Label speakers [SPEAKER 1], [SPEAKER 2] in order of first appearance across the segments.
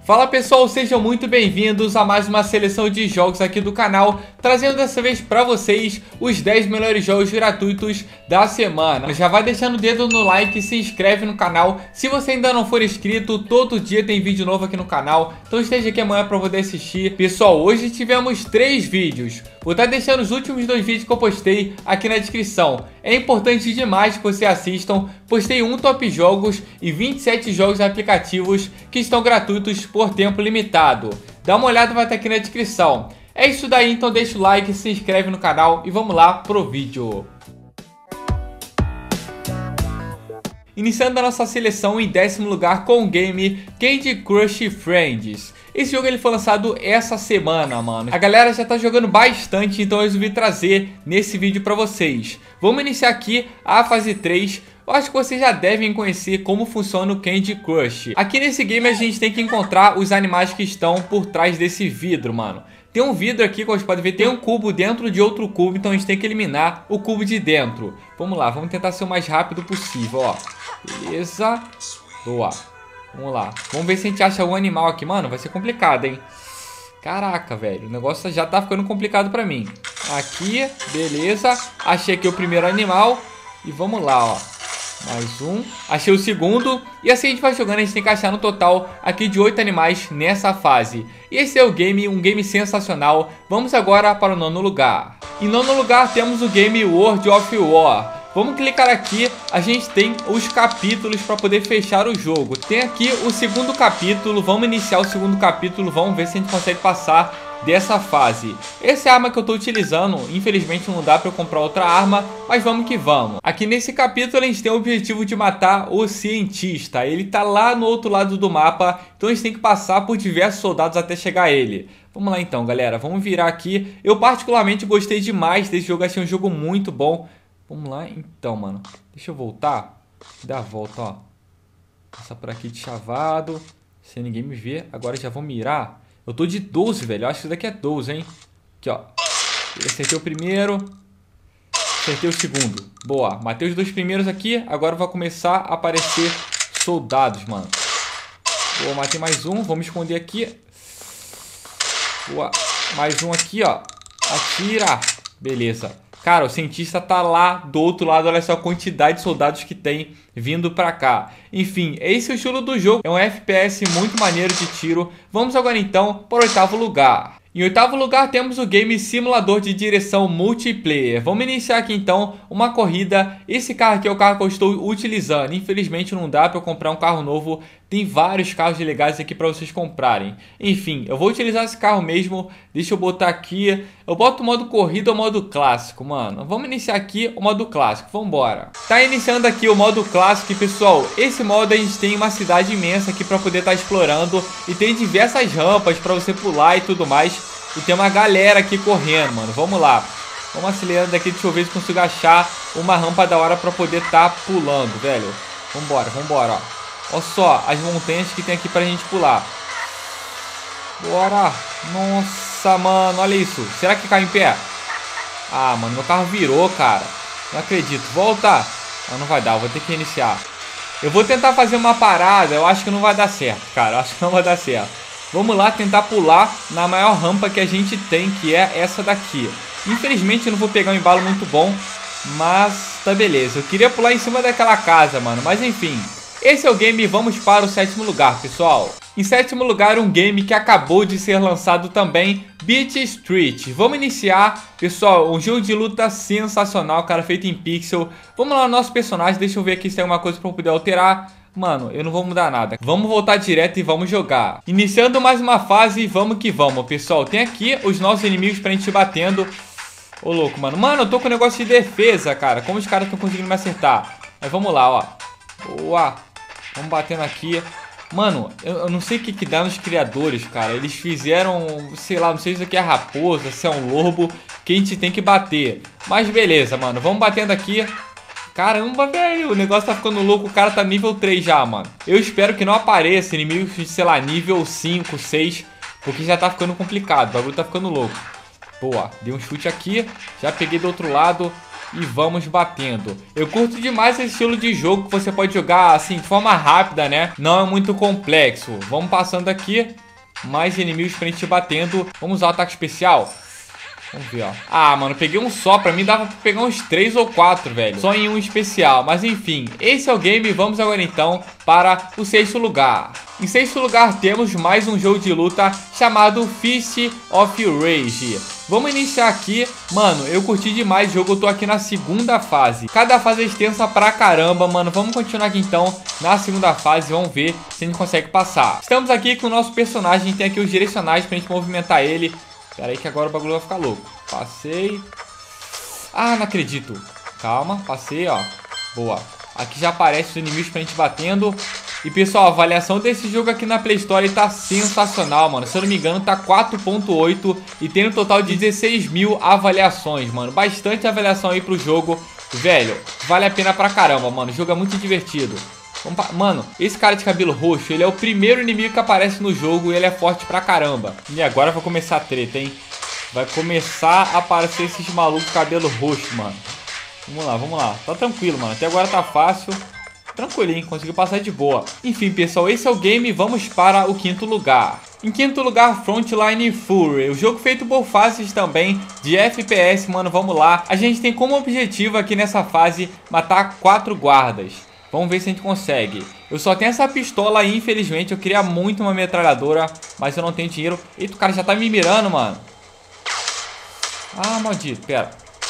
[SPEAKER 1] Fala pessoal, sejam muito bem-vindos a mais uma seleção de jogos aqui do canal, trazendo dessa vez pra vocês os 10 melhores jogos gratuitos da semana. Já vai deixando o dedo no like e se inscreve no canal. Se você ainda não for inscrito, todo dia tem vídeo novo aqui no canal, então esteja aqui amanhã pra poder assistir. Pessoal, hoje tivemos 3 vídeos. Vou estar deixando os últimos 2 vídeos que eu postei aqui na descrição. É importante demais que vocês assistam. Postei um top jogos e 27 jogos aplicativos que estão gratuitos por tempo limitado. Dá uma olhada, vai estar aqui na descrição. É isso daí, então deixa o like, se inscreve no canal e vamos lá pro vídeo. Iniciando a nossa seleção em 10º lugar com o game Candy Crush Friends. Esse jogo ele foi lançado essa semana, mano. A galera já tá jogando bastante, então eu resolvi trazer nesse vídeo pra vocês. Vamos iniciar aqui a fase 3. Eu acho que vocês já devem conhecer como funciona o Candy Crush. Aqui nesse game a gente tem que encontrar os animais que estão por trás desse vidro, mano. Tem um vidro aqui, como vocês podem ver, tem um cubo dentro de outro cubo, então a gente tem que eliminar o cubo de dentro. Vamos lá, vamos tentar ser o mais rápido possível, ó. Beleza. Boa. Vamos lá. Vamos ver se a gente acha algum animal aqui. Mano, vai ser complicado, hein? Caraca, velho. O negócio já tá ficando complicado pra mim. Aqui, beleza. Achei aqui o primeiro animal. E vamos lá, ó. Mais um. Achei o segundo. E assim a gente vai jogando. A gente tem que achar no total aqui de 8 animais nessa fase. E esse é o game, um game sensacional. Vamos agora para o 9º lugar. Em 9º lugar temos o game World of War. Vamos clicar aqui, a gente tem os capítulos para poder fechar o jogo. Tem aqui o 2º capítulo, vamos iniciar o 2º capítulo, vamos ver se a gente consegue passar dessa fase. Essa é a arma que eu estou utilizando, infelizmente não dá para eu comprar outra arma, mas vamos que vamos. Aqui nesse capítulo a gente tem o objetivo de matar o cientista, ele tá lá no outro lado do mapa, então a gente tem que passar por diversos soldados até chegar a ele. Vamos lá então, galera, vamos virar aqui. Eu particularmente gostei demais desse jogo, achei um jogo muito bom. Vamos lá então, mano. Deixa eu voltar. Dá a volta, ó. Passar por aqui de chavado. Sem ninguém me ver. Agora já vou mirar. Eu tô de 12, velho. Eu acho que isso daqui é 12, hein. Aqui, ó. Acertei o primeiro. Acertei o segundo. Boa. Matei os 2 primeiros aqui. Agora vai começar a aparecer soldados, mano. Boa, matei mais um. Vamos esconder aqui. Boa. Mais um aqui, ó. Atira. Beleza. Cara, o cientista tá lá do outro lado, olha só a quantidade de soldados que tem vindo pra cá. Enfim, esse é o estilo do jogo, é um FPS muito maneiro de tiro. Vamos agora então para o 8º lugar. Em 8º lugar temos o game Simulador de Direção Multiplayer. Vamos iniciar aqui então uma corrida. Esse carro aqui é o carro que eu estou utilizando. Infelizmente não dá para eu comprar um carro novo. Tem vários carros legais aqui para vocês comprarem. Enfim, eu vou utilizar esse carro mesmo. Deixa eu botar aqui. Eu boto o modo corrida ou modo clássico, mano. Vamos iniciar aqui o modo clássico. Vamos embora. Tá iniciando aqui o modo clássico, pessoal. Esse modo a gente tem uma cidade imensa aqui para poder estar explorando. E tem diversas rampas para você pular e tudo mais. E tem uma galera aqui correndo, mano. Vamos lá. Vamos acelerando daqui. Deixa eu ver se consigo achar uma rampa da hora pra poder estar pulando, velho. Vambora, vambora, ó. Olha só as montanhas que tem aqui pra gente pular. Bora. Nossa, mano. Olha isso. Será que cai em pé? Ah, mano. Meu carro virou, cara. Não acredito. Volta. Ah, não vai dar. Eu vou ter que reiniciar. Eu vou tentar fazer uma parada. Eu acho que não vai dar certo, cara. Eu acho que não vai dar certo. Vamos lá tentar pular na maior rampa que a gente tem, que é essa daqui. Infelizmente eu não vou pegar um embalo muito bom, mas tá beleza. Eu queria pular em cima daquela casa, mano, mas enfim. Esse é o game, vamos para o 7º lugar, pessoal. Em 7º lugar, um game que acabou de ser lançado também, Beat Street. Vamos iniciar, pessoal, um jogo de luta sensacional, cara, feito em pixel. Vamos lá no nosso personagem, deixa eu ver aqui se tem alguma coisa pra eu poder alterar. Mano, eu não vou mudar nada. Vamos voltar direto e vamos jogar. Iniciando mais uma fase, vamos que vamos, pessoal. Tem aqui os nossos inimigos pra gente ir batendo. Ô, louco, mano. Mano, eu tô com um negócio de defesa, cara. Como os caras estão conseguindo me acertar. Mas vamos lá, ó. Boa. Vamos batendo aqui. Mano, eu não sei o que dá nos criadores, cara. Eles fizeram, sei lá, não sei se isso aqui é raposa, se é um lobo, que a gente tem que bater. Mas beleza, mano. Vamos batendo aqui. Caramba, velho, o negócio tá ficando louco, o cara tá nível 3 já, mano. Eu espero que não apareça inimigos de, sei lá, nível 5, 6, porque já tá ficando complicado, o bagulho tá ficando louco. Boa, dei um chute aqui, já peguei do outro lado. e vamos batendo. Eu curto demais esse estilo de jogo que você pode jogar assim de forma rápida, né? Não é muito complexo. Vamos passando aqui. Mais inimigos pra gente ir batendo. Vamos usar o ataque especial. Vamos ver, ó. Ah, mano, peguei um só. Pra mim dava pra pegar uns 3 ou 4, velho. Só em um especial. Mas enfim, esse é o game. Vamos agora então para o 6º lugar. Em 6º lugar temos mais um jogo de luta chamado Fist of Rage. Vamos iniciar aqui. Mano, eu curti demais o jogo. Eu tô aqui na 2ª fase. Cada fase é extensa pra caramba, mano. Vamos continuar aqui então na 2ª fase. Vamos ver se a gente consegue passar. Estamos aqui com o nosso personagem. Tem aqui os direcionais pra gente movimentar ele. Pera aí que agora o bagulho vai ficar louco. Passei. Ah, não acredito. Calma, passei, ó. Boa. Aqui já aparece os inimigos pra gente batendo. E pessoal, a avaliação desse jogo aqui na Play Store tá sensacional, mano. Se eu não me engano tá 4.8 e tem um total de 16 mil avaliações, mano. Bastante avaliação aí pro jogo. Velho, vale a pena pra caramba, mano. O jogo é muito divertido. Mano, esse cara de cabelo roxo, ele é o primeiro inimigo que aparece no jogo e ele é forte pra caramba. E agora vai começar a treta, hein? Vai começar a aparecer esses malucos de cabelo roxo, mano. Vamos lá, vamos lá. Tá tranquilo, mano. Até agora tá fácil. Tranquilinho, conseguiu passar de boa. Enfim, pessoal, esse é o game. Vamos para o 5º lugar. Em 5º lugar, Frontline Fury. O jogo feito por fases também de FPS, mano. Vamos lá. A gente tem como objetivo aqui nessa fase matar 4 guardas. Vamos ver se a gente consegue. Eu só tenho essa pistola aí, infelizmente. Eu queria muito uma metralhadora, mas eu não tenho dinheiro. Eita, o cara já tá me mirando, mano. Ah, maldito, pera.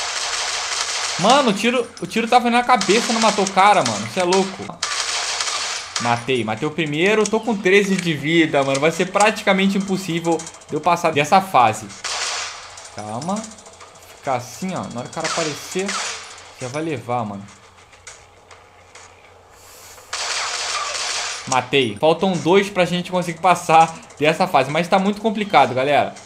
[SPEAKER 1] Mano, o tiro tava na cabeça, não matou o cara, mano. Você é louco. Matei o primeiro. Tô com 13 de vida, mano. Vai ser praticamente impossível de eu passar dessa fase. Calma. Ficar assim, ó. Na hora que o cara aparecer, já vai levar, mano. Matei. Faltam 2 pra gente conseguir passar dessa fase. Mas tá muito complicado, galera.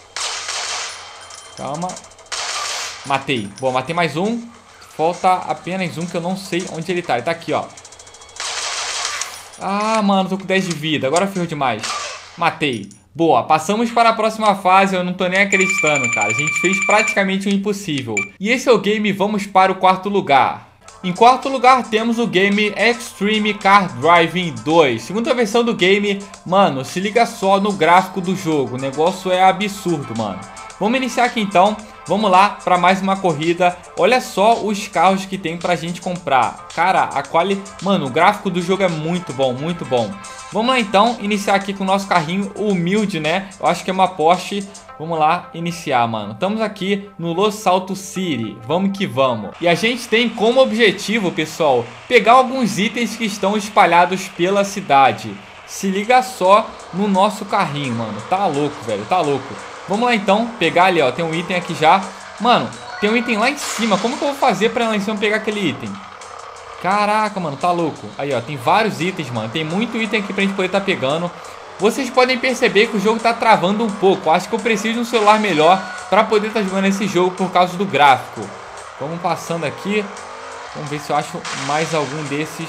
[SPEAKER 1] Calma. Matei. Bom, matei mais um. Falta apenas um que eu não sei onde ele tá. Ele tá aqui, ó. Ah, mano, tô com 10 de vida. Agora ferrou demais. Matei. Boa, passamos para a próxima fase. Eu não tô nem acreditando, cara. A gente fez praticamente o impossível. E esse é o game. Vamos para o 4º lugar. Em 4º lugar temos o game Extreme Car Driving 2. Segunda versão do game. Mano, se liga só no gráfico do jogo. O negócio é absurdo, mano. Vamos iniciar aqui então. Vamos lá para mais uma corrida. Olha só os carros que tem pra gente comprar. Cara, a qualidade... Mano, o gráfico do jogo é muito bom, muito bom. Vamos lá então, iniciar aqui com o nosso carrinho humilde, né? Eu acho que é uma Porsche. Vamos lá iniciar, mano. Estamos aqui no Los Santos City. Vamos que vamos. E a gente tem como objetivo, pessoal, pegar alguns itens que estão espalhados pela cidade. Se liga só no nosso carrinho, mano. Tá louco, velho, tá louco. Vamos lá então, pegar ali, ó. Tem um item aqui já. Mano, tem um item lá em cima. Como que eu vou fazer pra lá em cima pegar aquele item? Caraca, mano, tá louco. Aí, ó, tem vários itens, mano. Tem muito item aqui pra gente poder tá pegando. Vocês podem perceber que o jogo tá travando um pouco. Acho que eu preciso de um celular melhor pra poder tá jogando esse jogo por causa do gráfico. Vamos passando aqui. Vamos ver se eu acho mais algum desses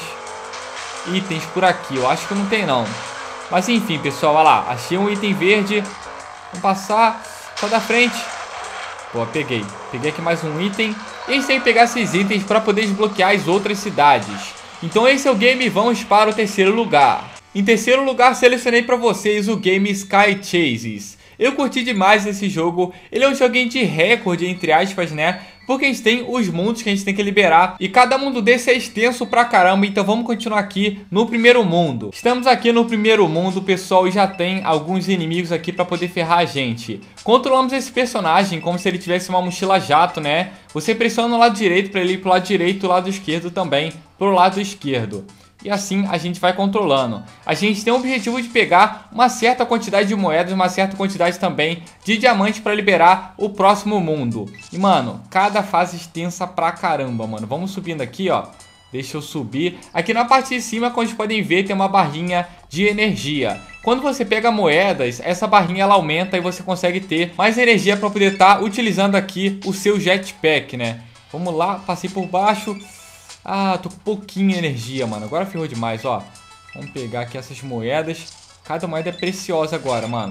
[SPEAKER 1] itens por aqui. Eu acho que não tem, não. Mas enfim, pessoal, olha lá. Achei um item verde. Vamos passar. Só da frente. Boa, peguei. Peguei aqui mais um item. E a gente tem que pegar esses itens para poder desbloquear as outras cidades. Então esse é o game. Vamos para o 3º lugar. Em 3º lugar, selecionei para vocês o game Sky Chases. Eu curti demais esse jogo. Ele é um joguinho de recorde, entre aspas, né? Porque a gente tem os mundos que a gente tem que liberar. E cada mundo desse é extenso pra caramba. Então vamos continuar aqui no primeiro mundo. Estamos aqui no primeiro mundo, pessoal. E já tem alguns inimigos aqui pra poder ferrar a gente. Controlamos esse personagem como se ele tivesse uma mochila jato, né? Você pressiona no lado direito pra ele ir pro lado direito. O lado esquerdo também pro lado esquerdo. E assim a gente vai controlando. A gente tem o objetivo de pegar uma certa quantidade de moedas, uma certa quantidade também de diamantes para liberar o próximo mundo. E mano, cada fase extensa pra caramba, mano. Vamos subindo aqui, ó. Deixa eu subir. Aqui na parte de cima, como vocês podem ver, tem uma barrinha de energia. Quando você pega moedas, essa barrinha ela aumenta e você consegue ter mais energia para poder estar utilizando aqui o seu jetpack, né? Vamos lá, passei por baixo. Ah, tô com pouquinha energia, mano. Agora ferrou demais, ó. Vamos pegar aqui essas moedas. Cada moeda é preciosa agora, mano.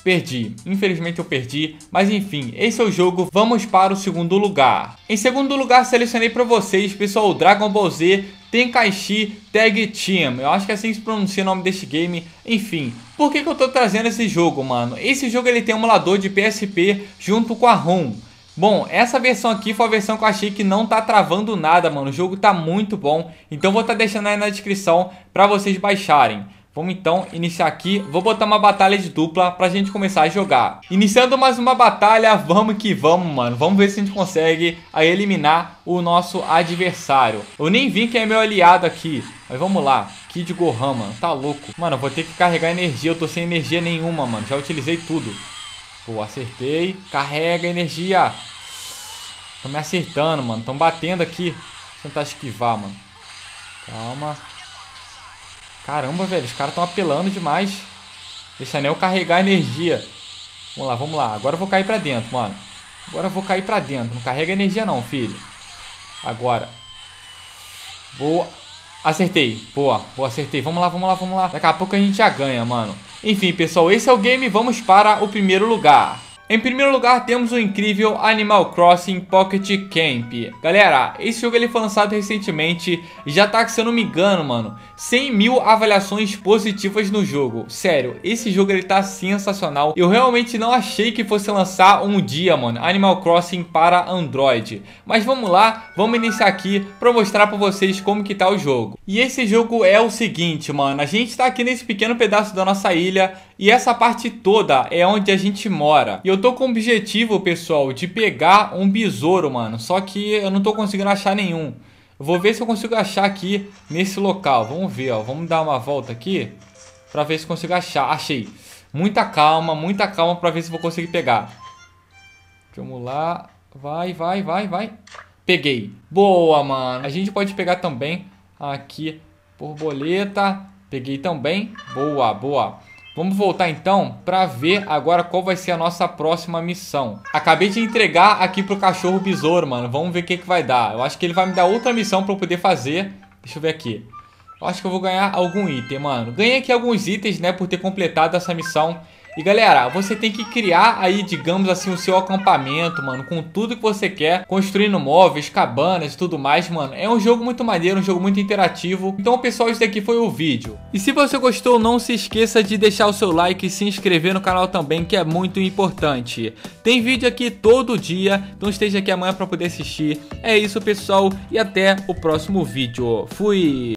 [SPEAKER 1] perdi. Infelizmente eu perdi, mas enfim, esse é o jogo. Vamos para o segundo lugar. Em segundo lugar, selecionei para vocês, pessoal, o Dragon Ball Z Tenkaichi Tag Team. Eu acho que é assim que se pronuncia o nome deste game. Enfim, por que eu tô trazendo esse jogo, mano? Esse jogo ele tem um emulador de PSP junto com a ROM. Bom, essa versão aqui foi a versão que eu achei que não tá travando nada, mano. O jogo tá muito bom, então vou estar deixando aí na descrição pra vocês baixarem. Vamos então iniciar aqui. Vou botar uma batalha de dupla pra gente começar a jogar. Iniciando mais uma batalha, vamos que vamos, mano. Vamos ver se a gente consegue aí eliminar o nosso adversário. Eu nem vi quem é meu aliado aqui, mas vamos lá. Kid Gohan, mano, tá louco. Mano, eu vou ter que carregar energia, eu tô sem energia nenhuma, mano. Já utilizei tudo. Pô, acertei. Carrega energia. Tô me acertando, mano. Tão batendo aqui. Vou tentar esquivar, mano. Calma. Caramba, velho, os caras estão apelando demais. Deixa nem eu carregar energia. Vamos lá. Agora eu vou cair pra dentro, mano. Agora eu vou cair pra dentro. Não carrega energia não, filho. Agora. Boa. Acertei. Boa, acertei. Vamos lá. Daqui a pouco a gente já ganha, mano. Enfim, pessoal, esse é o game. Vamos para o primeiro lugar. Em primeiro lugar, temos o incrível Animal Crossing Pocket Camp. Galera, esse jogo ele foi lançado recentemente e já tá, se eu não me engano, mano, 100 mil avaliações positivas no jogo. Sério, esse jogo ele tá sensacional. Eu realmente não achei que fosse lançar um dia, mano, Animal Crossing para Android. Mas vamos lá, vamos iniciar aqui pra mostrar pra vocês como que tá o jogo. E esse jogo é o seguinte, mano, a gente tá aqui nesse pequeno pedaço da nossa ilha e essa parte toda é onde a gente mora. E eu tô com o objetivo, pessoal, de pegar um besouro, mano. Só que eu não tô conseguindo achar nenhum. Eu vou ver se eu consigo achar aqui nesse local. Vamos ver, ó. Vamos dar uma volta aqui pra ver se consigo achar. Achei. Muita calma pra ver se vou conseguir pegar. Vamos lá. Vai. Peguei. Boa, mano. A gente pode pegar também aqui borboleta. Peguei também. Boa. Vamos voltar então para ver agora qual vai ser a nossa próxima missão. Acabei de entregar aqui pro cachorro besouro, mano. Vamos ver o que vai dar. Eu acho que ele vai me dar outra missão para eu poder fazer. Deixa eu ver aqui. Eu acho que eu vou ganhar algum item, mano. Ganhei aqui alguns itens, né, por ter completado essa missão. E galera, você tem que criar aí, digamos assim, o seu acampamento, mano, com tudo que você quer, construindo móveis, cabanas e tudo mais, mano. É um jogo muito maneiro, um jogo muito interativo. Então, pessoal, esse daqui foi o vídeo. E se você gostou, não se esqueça de deixar o seu like e se inscrever no canal também, que é muito importante. Tem vídeo aqui todo dia, então esteja aqui amanhã para poder assistir. É isso, pessoal, e até o próximo vídeo. Fui!